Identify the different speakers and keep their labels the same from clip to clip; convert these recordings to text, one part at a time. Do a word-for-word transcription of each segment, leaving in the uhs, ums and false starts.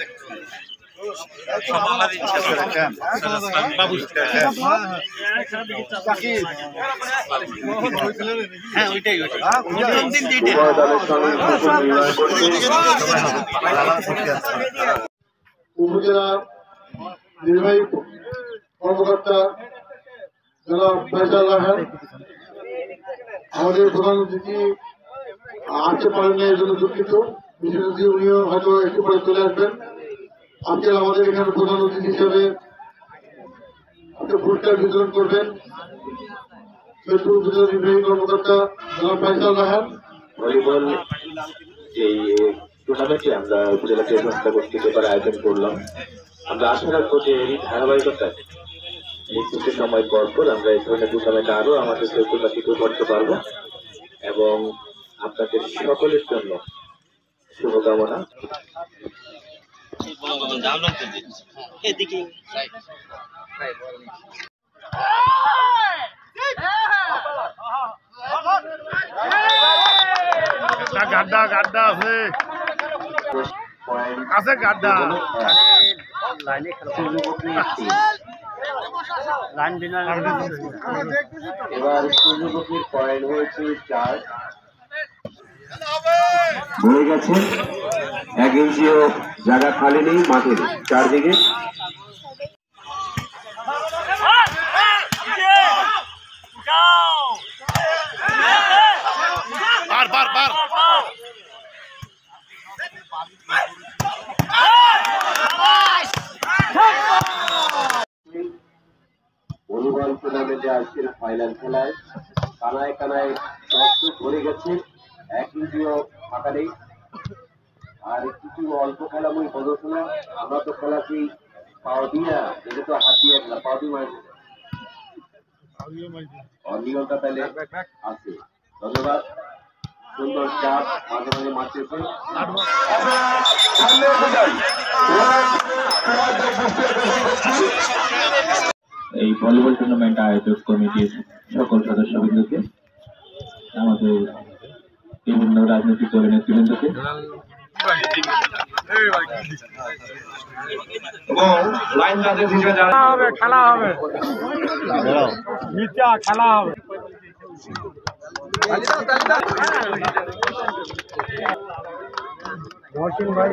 Speaker 1: উপজেলা নির্বাহী কর্মকর্তা জনাব ফয়সাল রায়হান, আমাদের প্রধান অতিথি আসতে পারেন না, এর জন্য দুঃখিত। বিশেষ অতিথি উনিও হয়তো একটু পরে চলে আসবেন। আজকের আমাদের এখানে প্রধান অতিথি হিসেবে একটা পুরস্কার বিতরণ করবেন সৈয়দপুর উপজেলা নির্বাহী কর্মকর্তা জনাব ফয়সাল রায়হান।
Speaker 2: ভলিবল এই টুর্নামেন্টে আমরা উপজেলা ক্রীড়া সংস্থা কর্তৃক এবার আয়োজন করলাম। আমরা আশা রাখবো যে এই ধারাবাহিকতায় নির্দিষ্ট সময় পর পর আমরা এই ধরনের টুর্নামেন্ট আরো আমাদের সৈকতবাসীকে করতে পারবো এবং আপনাদের সকলের জন্য শুভকামনা।
Speaker 3: গাড্ডা গাড্ডা আছে আছে গাড্ডা
Speaker 2: এবার সূর্যমুখীর পয়েন্ট হয়েছে চার, হয়ে গেছে এক ইঞ্চিও জায়গা খালি নেই মাঠে, চারদিকে
Speaker 3: বার বার বার
Speaker 2: ভলিবল টুর্নামেন্টে আজকের ফাইনাল খেলায় কানায় কানায় দর্শক ভরে গেছে, এক ইঞ্চিও ফাঁকা নেই। আর কিছু অল্প খেলাময় প্রদর্শনা, আমরা তো খেলাছি পাও দিয়া, এটা তো হাত দিয়ে খেলা, পাও দিয়ে মারছে অনিয়মটা তাহলে আছে। ধন্যবাদ। সুন্দর চাপ মাঝে মাঝে মারতেছে। এই ভলিবল টুর্নামেন্ট আয়োজক কমিটির সকল সদস্যবৃন্দকে, আমাদের বিভিন্ন রাজনৈতিক দলের নেতৃবৃন্দকে
Speaker 3: খেলা হবে খেলা হবে মিথ্যা খেলা হবে। মহসিন ভাই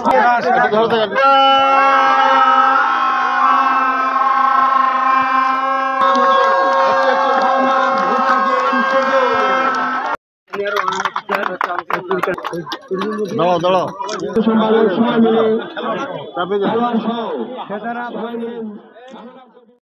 Speaker 3: দাঁড়াও দাঁড়াও